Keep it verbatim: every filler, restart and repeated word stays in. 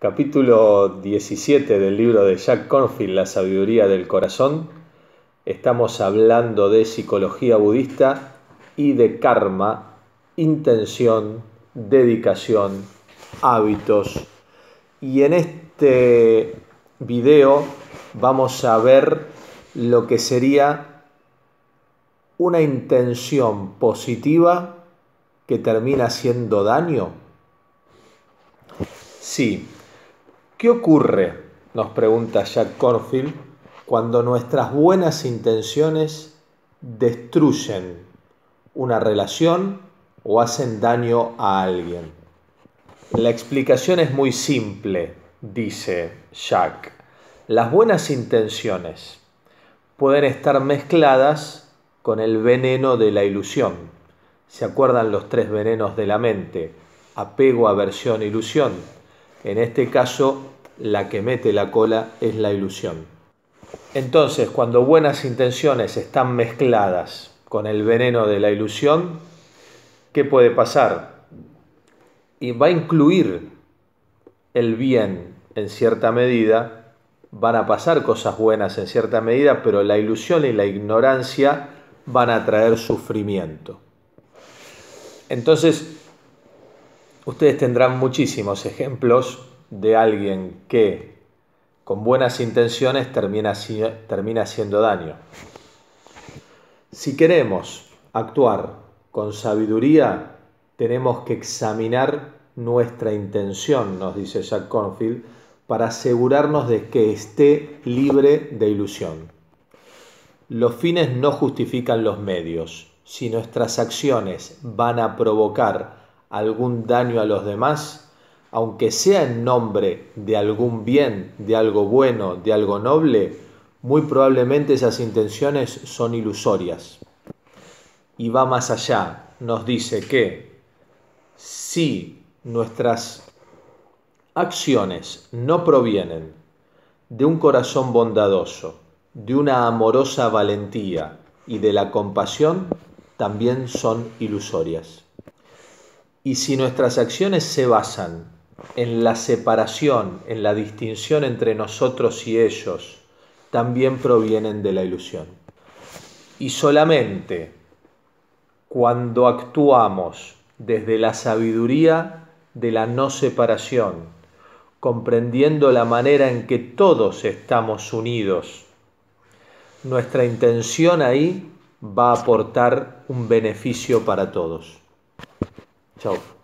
Capítulo diecisiete del libro de Jack Kornfield, La sabiduría del corazón. Estamos hablando de psicología budista y de karma, intención, dedicación, hábitos. Y en este video vamos a ver lo que sería una intención positiva que termina haciendo daño. Sí. ¿Qué ocurre, nos pregunta Jack Kornfield, cuando nuestras buenas intenciones destruyen una relación o hacen daño a alguien? La explicación es muy simple, dice Jack. Las buenas intenciones pueden estar mezcladas con el veneno de la ilusión. ¿Se acuerdan los tres venenos de la mente? Apego, aversión, ilusión. En este caso, la que mete la cola es la ilusión. Entonces, cuando buenas intenciones están mezcladas con el veneno de la ilusión, ¿qué puede pasar? Y va a incluir el bien en cierta medida, van a pasar cosas buenas en cierta medida, pero la ilusión y la ignorancia van a traer sufrimiento. Entonces, ustedes tendrán muchísimos ejemplos de alguien que con buenas intenciones termina, termina haciendo daño. Si queremos actuar con sabiduría, tenemos que examinar nuestra intención, nos dice Jack Kornfield, para asegurarnos de que esté libre de ilusión. Los fines no justifican los medios. Si nuestras acciones van a provocar algún daño a los demás, aunque sea en nombre de algún bien, de algo bueno, de algo noble, muy probablemente esas intenciones son ilusorias. Y va más allá, nos dice que si nuestras acciones no provienen de un corazón bondadoso, de una amorosa valentía y de la compasión, también son ilusorias. Y si nuestras acciones se basan en la separación, en la distinción entre nosotros y ellos, también provienen de la ilusión. Y solamente cuando actuamos desde la sabiduría de la no separación, comprendiendo la manera en que todos estamos unidos, nuestra intención ahí va a aportar un beneficio para todos. Chao.